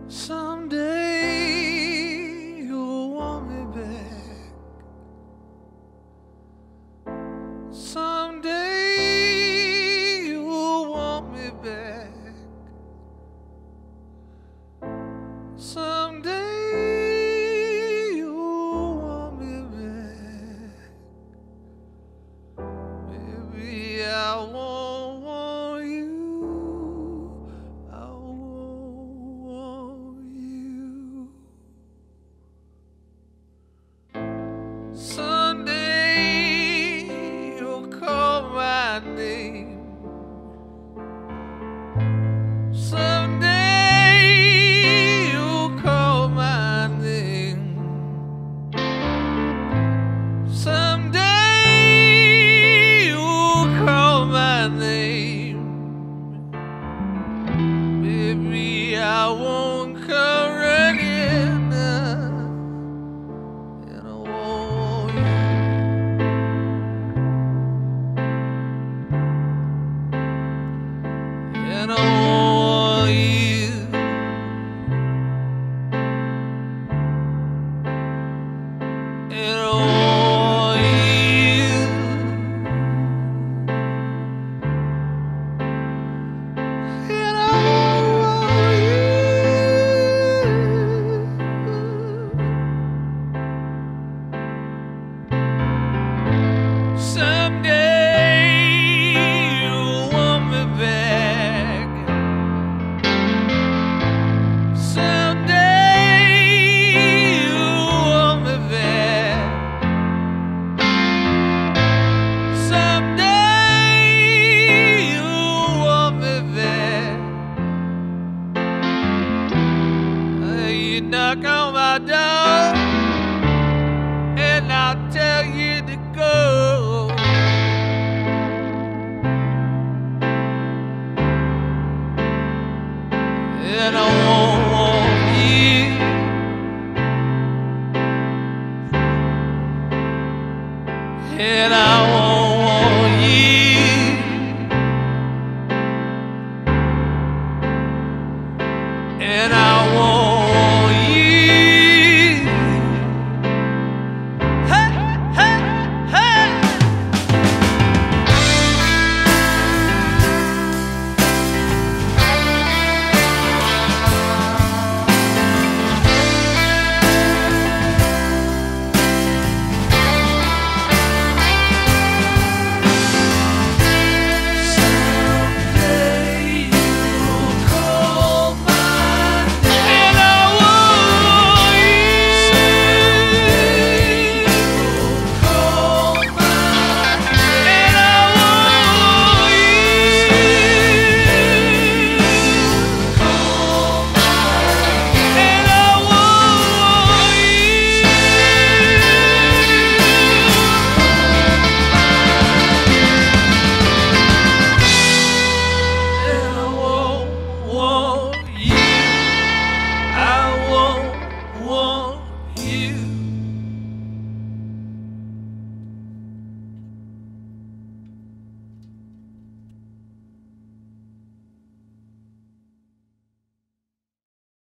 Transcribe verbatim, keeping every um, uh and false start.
Someday you'll want me back. Someday you'll want me back. Someday you'll want me back. Maybe I won't want you. I won't want you. Someday you'll call my name. Someday you'll call my name. Someday you'll call my name. Maybe I won't come running now, and I won't want you. And I won't want you. And I won't want you. And I won't want you. Someday you'll want me back. Someday you'll want me back. Someday you'll want me back. You knock on my door and I'll tell you to go. And I won't want you. And I won't want you. And I